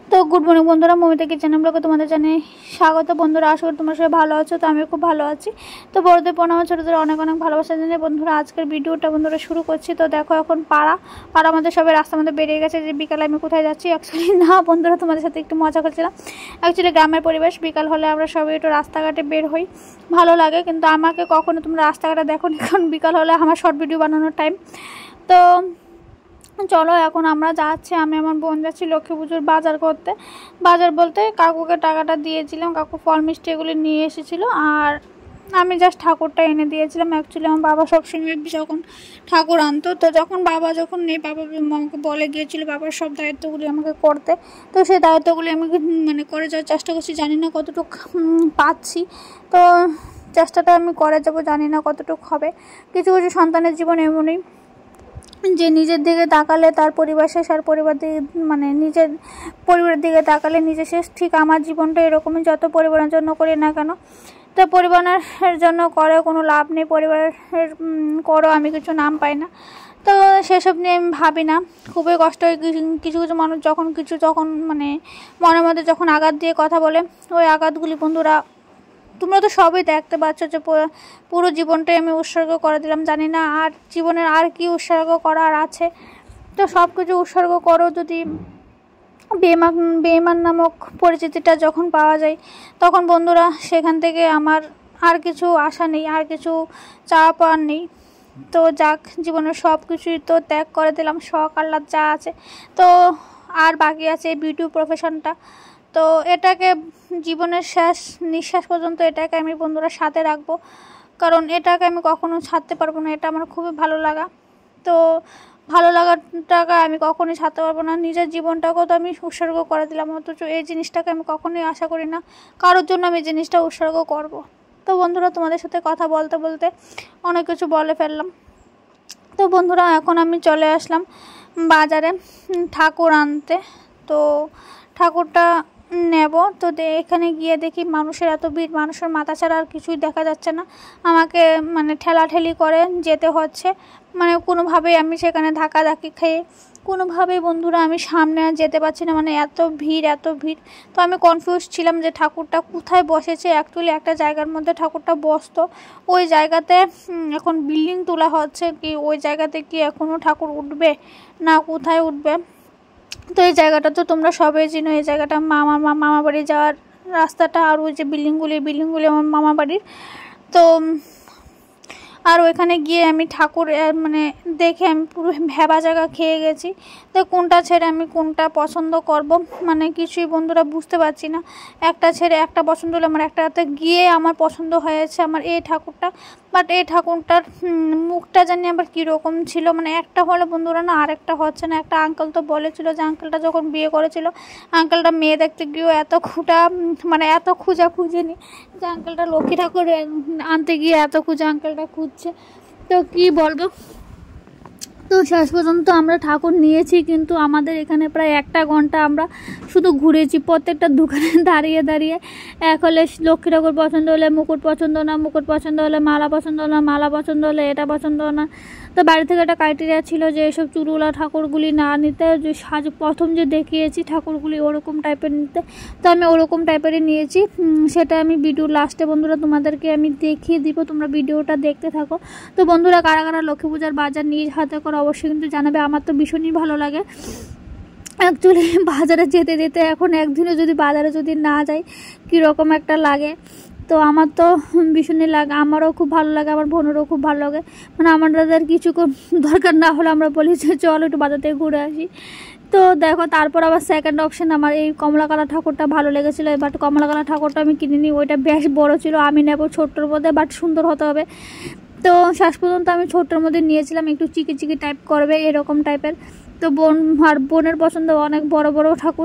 তো good morning বন্ধুরা, Momita kitchen ব্লগে তোমাদের জানাই স্বাগত। বন্ধুরা, আশা করি তোমরা সবাই ভালো আছো। তো আমিও খুব ভালো আছি। তো বড়দের প্রণাম, ছোটদের অনেক অনেক ভালোবাসা জানিয়ে বন্ধুরা আজকের ভিডিওটা বন্ধুরা শুরু করছি। তো দেখো, এখন পাড়া আমাদের সবাই রাস্তার মধ্যে বেরিয়ে গেছে যে বিকালে আমি কোথায় যাচ্ছি। অ্যাকচুয়ালি না বন্ধুরা, তোমাদের সাথে একটু মজা করছিলাম। অ্যাকচুয়ালি গ্রামের পরিবেশ, বিকাল হলে আমরা সবাই একটু রাস্তাঘাটে বের হই, ভালো লাগে। কিন্তু আমাকে কখনো তোমরা রাস্তাঘাটে দেখো না, কারণ বিকাল হলে আমার শর্ট ভিডিও বানানোর টাইম। তো চলো, এখন আমরা যাচ্ছি, আমি আমার বোন যাচ্ছি লক্ষ্মী পুজোর বাজার করতে। বাজার বলতে কাকুকে টাকাটা দিয়েছিলাম, কাকু ফল মিষ্টি এগুলি নিয়ে এসেছিলো, আর আমি জাস্ট ঠাকুরটা এনে দিয়েছিলাম। অ্যাকচুয়ালি আমার বাবা সবসময় যখন ঠাকুর আনতো, তো বাবা যখন নেই, বাবা আমাকে বলে গিয়েছিলো বাবার সব দায়িত্বগুলি আমাকে করতে। তো সেই দায়িত্বগুলি আমি করে যাওয়ার চেষ্টা করছি, জানি না কতটুকু পাচ্ছি। তো চেষ্টাটা আমি করে যাবো, জানি না কতটুকু হবে। কিছু কিছু সন্তানের জীবন এমনই যে নিজের দিকে তাকালে তার পরিবার শেষ, আর পরিবার দিকে নিজের পরিবারের দিকে তাকালে নিজে শেষ। ঠিক আমার জীবনটা এরকমই, যত পরিবারের জন্য করি না কেন, তো পরিবারের জন্য করে কোনো লাভ নেই। পরিবারের করো আমি কিছু নাম পাই না, তো সেসব নিয়ে আমি ভাবি না। খুবই কষ্ট হয় কিছু কিছু মানুষ যখন মনের মধ্যে যখন আঘাত দিয়ে কথা বলে, ওই আঘাতগুলি বন্ধুরা তোমরা তো সবই দেখতে পাচ্ছ যে পুরো জীবনটাই আমি উৎসর্গ করে দিলাম। জানি না আর জীবনের আর কি উৎসর্গ করার আছে। তো সব কিছু উৎসর্গ করো, যদি বেঈমান নামক পরিচিতিটা যখন পাওয়া যায়, তখন বন্ধুরা সেখান থেকে আমার আর কিছু আশা নেই, আর কিছু চাওয়া পাওয়ার নেই। তো যাক, জীবনের সব কিছুই তো ত্যাগ করে দিলাম, শখ আহ্লাদ যা আছে। তো আর বাকি আছে এই বিউটি প্রফেশনটা। তো এটাকে জীবনের শেষ নিঃশ্বাস পর্যন্ত এটাকে আমি বন্ধুরা সাথে রাখবো, কারণ এটাকে আমি কখনো ছাড়তে পারবো না। এটা আমার খুবই ভালো লাগা। তো ভালো লাগাটাকে আমি কখনোই ছাড়তে পারবো না। নিজের জীবনটাকেও তো আমি উৎসর্গ করে দিলাম, অথচ এই জিনিসটাকে আমি কখনোই আশা করি না কারোর জন্য আমি জিনিসটা উৎসর্গ করব। তো বন্ধুরা, তোমাদের সাথে কথা বলতে বলতে অনেক কিছু বলে ফেললাম। তো বন্ধুরা, এখন আমি চলে আসলাম বাজারে ঠাকুর আনতে। তো ঠাকুরটা নেব। তো এখানে গিয়ে দেখি মানুষের এত ভিড়, মানুষের মাথা ছাড়া আর কিছুই দেখা যাচ্ছে না। আমাকে ঠেলাঠেলি করে যেতে হচ্ছে, কোনোভাবেই আমি সেখানে ধাক্কাধাক্কি খেয়ে কোনোভাবেই বন্ধুরা আমি সামনে আর যেতে পারছি না। এত ভিড়, এত ভিড়। তো আমি কনফিউজ ছিলাম যে ঠাকুরটা কোথায় বসেছে। অ্যাকচুয়ালি একটা জায়গার মধ্যে ঠাকুরটা বসতো, ওই জায়গাতে এখন বিল্ডিং তোলা হচ্ছে, কি ওই জায়গাতে কি এখনও ঠাকুর উঠবে না কোথায় উঠবে। তো এই জায়গাটা তো তোমরা সবাই চিনো, এই জায়গাটা মামা বাড়ি যাওয়ার রাস্তাটা, আর ওই যে বিল্ডিংগুলি আমার মামা বাড়ির। তো আর ওইখানে গিয়ে আমি ঠাকুর দেখে আমি পুরো ভ্যাবা জায়গা খেয়ে গেছি। তো কোনটা ছেড়ে আমি কোনটা পছন্দ করব, কিছুই বন্ধুরা বুঝতে পারছি না। একটা ছেড়ে একটা পছন্দ হলো, আমার একটাতে গিয়ে আমার পছন্দ হয়েছে আমার এই ঠাকুরটা। বাট এই ঠাকুরটার মুখটা জানি আবার কীরকম ছিল, একটা হলে বন্ধুরা না, আরেকটা হচ্ছে না। একটা আঙ্কেল তো বলেছিল যে আঙ্কেলটা যখন বিয়ে করেছিল, আঙ্কেলটা মেয়ে দেখতে গিয়েও এত এত খুঁজা খুঁজেনি, যে আঙ্কেলটা লক্ষ্মী ঠাকুর আনতে গিয়ে এত আঙ্কেলটা খুঁজছে। তো কি বলবো, তো শেষ পর্যন্ত আমরা ঠাকুর নিয়েছি, কিন্তু আমাদের এখানে প্রায় 1 ঘন্টা আমরা শুধু ঘুরেছি, প্রত্যেকটা দোকানে দাঁড়িয়ে দাঁড়িয়ে। এক হলে লক্ষ্মী ঠাকুর পছন্দ হলে মুকুট পছন্দ না, মুকুট পছন্দ হলে মালা পছন্দ না, মালা পছন্দ হলে এটা পছন্দ না। তো বাড়ি থেকে একটা ক্রাইটেরিয়া ছিল যে এসব চুরুলা ঠাকুরগুলি না নিতে, যে প্রথম যে দেখিয়েছি ঠাকুরগুলি ওরকম টাইপের নিতে। তো আমি ওরকম টাইপেরই নিয়েছি। সেটা আমি ভিডিওর লাস্টে বন্ধুরা তোমাদেরকে আমি দেখিয়ে দিব, তোমরা ভিডিওটা দেখতে থাকো। তো বন্ধুরা, কারা কারা লক্ষ্মী পূজার বাজার নিজ হাতে করে অবশ্যই কিন্তু জানাবে। আমার তো ভীষণই ভালো লাগে। অ্যাকচুয়ালি বাজারে যেতে যেতে এখন একদিনও যদি বাজারে যদি না যাই, কীরকম একটা লাগে। তো আমার তো ভীষণই লাগে, আমারও খুব ভালো লাগে, আমার বোনেরও খুব ভালো লাগে। আমাদের কিছু দরকার না হলে আমরা বলি যে চলো একটু বাজার থেকে ঘুরে আসি। তো দেখো, তারপর আবার সেকেন্ড অপশন আমার এই কমলা কালার ঠাকুরটা ভালো লেগেছিলো। বাট কমলা কালার ঠাকুরটা আমি কিনিনি, ওইটা বেশ বড় ছিল। আমি নেব ছোট্টোর মধ্যে, বাট সুন্দর হতে হবে। তো শেষ পর্যন্ত আমি ছোট্টোর মধ্যে নিয়েছিলাম, একটু চিকি চিকি টাইপ করবে এরকম টাইপের। তো বোনের পছন্দ অনেক বড় বড় ঠাকুর,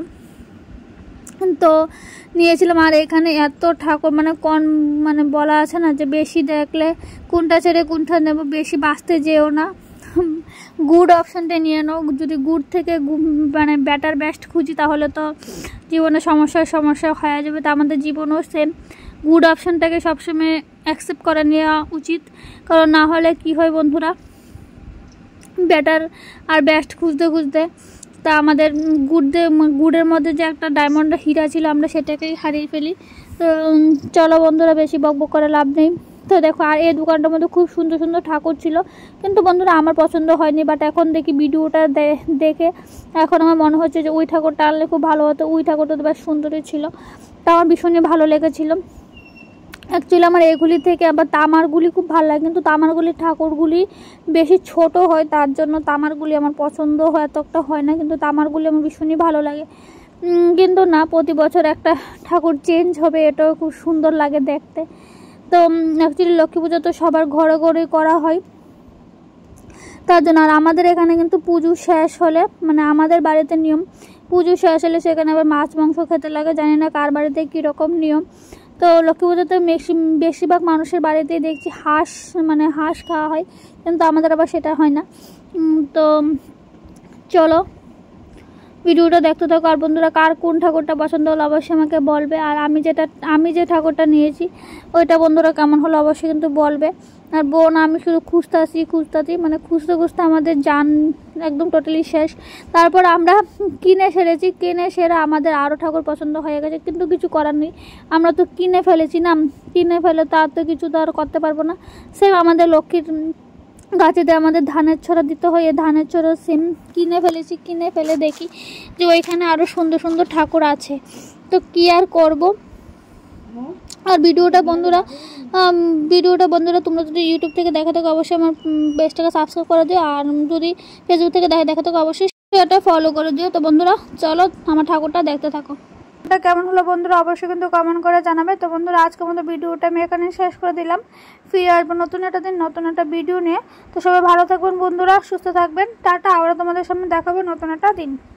তো নিয়েছিলাম। আর এখানে এত ঠাকুর বলা আছে না যে বেশি দেখলে কোনটা ছেড়ে কোনটা নেব, বেশি বাঁচতে যেও না, গুড অপশানটা নিয়ে নাও। যদি গুড থেকে বেটার বেস্ট খুঁজি, তাহলে তো জীবনে সমস্যা হয়ে যাবে। তো আমাদের জীবনও সেম, গুড অপশানটাকে সবসময় অ্যাকসেপ্ট করে নেওয়া উচিত। কারণ না হলে কি হয় বন্ধুরা, বেটার আর বেস্ট খুঁজতে খুঁজতে তা আমাদের গুড়ের মধ্যে যে একটা ডায়মন্ডের হীরা ছিল আমরা সেটাকেই হারিয়ে ফেলি। তো চলো বন্ধুরা, বেশি বকবক করে লাভ নেই। তো দেখো, আর এই দোকানটার মধ্যে খুব সুন্দর সুন্দর ঠাকুর ছিল, কিন্তু বন্ধুরা আমার পছন্দ হয়নি। বাট এখন দেখি ভিডিওটা দেখে এখন আমার মনে হচ্ছে যে ওই ঠাকুরটা আনলে খুব ভালো হতো। ওই ঠাকুরটা তো বেশ সুন্দরই ছিল, তা আমার ভীষণই ভালো লেগেছিল। অ্যাকচুয়ালি আমার এগুলি থেকে আবার তামারগুলি খুব ভালো লাগে, কিন্তু তামারগুলির ঠাকুরগুলি বেশি ছোট হয়, তার জন্য তামারগুলি আমার পছন্দ হয় এতটা হয় না, কিন্তু তামারগুলি আমার ভীষণই ভালো লাগে। কিন্তু না, প্রতি বছর একটা ঠাকুর চেঞ্জ হবে, এটাও খুব সুন্দর লাগে দেখতে। তো অ্যাকচুয়ালি লক্ষ্মী পুজো তো সবার ঘরে ঘরে করা হয়, তার জন্য। আর আমাদের এখানে কিন্তু পুজো শেষ হলে, মানে আমাদের বাড়িতে নিয়ম, পুজো শেষ হলে সেখানে আবার মাছ মাংস খেতে লাগে। জানি না কার বাড়িতে কীরকম নিয়ম। তো লক্ষ্মী পুজোতে বেশিরভাগ মানুষের বাড়িতেই দেখছি হাঁস খাওয়া হয়, কিন্তু আমাদের আবার সেটা হয় না। তো চলো ভিডিওটা দেখতে থাকো। আর বন্ধুরা, কার কোন ঠাকুরটা পছন্দ হলো অবশ্যই আমাকে বলবে। আর আমি যে ঠাকুরটা নিয়েছি ওইটা বন্ধুরা কেমন হলো অবশ্যই কিন্তু বলবে। আর বোন আমি শুধু খুঁজতে মানে খুঁজতে আমাদের জান একদম টোটালি শেষ। তারপর আমরা কিনে সেরে আমাদের আরও ঠাকুর পছন্দ হয়ে গেছে, কিন্তু কিছু করার নেই, আমরা তো কিনে ফেলেছি না, কিনে ফেলে তার তো কিছু তো আর করতে পারবো না। সেম আমাদের লক্ষ্মীর গাছেতে আমাদের ধানের ছড়া দিতে হয়, ধানের ছড়া সেম কিনে ফেলে দেখি যে ওইখানে আরও সুন্দর সুন্দর ঠাকুর আছে, তো কি আর করব। আর ভিডিওটা বন্ধুরা তোমরা যদি ইউটিউব থেকে দেখে থাকো অবশ্যই আমার পেজটাকে সাবস্ক্রাইব করে দিও, আর যদি ফেসবুক থেকে দেখে থাকো অবশ্যই সেটা ফলো করে দিও। তো বন্ধুরা চলো আমার ঠাকুরটা দেখতে থাকো। এটা কেমন হলো বন্ধুরা অবশ্যই কিন্তু কমেন্ট করে জানাবে। তো বন্ধুরা আজকের মতো ভিডিওটা আমি এখানে শেষ করে দিলাম। ফিরে আসবো নতুন একটা দিন নতুন একটা ভিডিও নিয়ে। তো সবাই ভালো থাকবেন বন্ধুরা, সুস্থ থাকবেন, টাটা। আবার তোমাদের সামনে দেখাবে নতুন একটা দিন।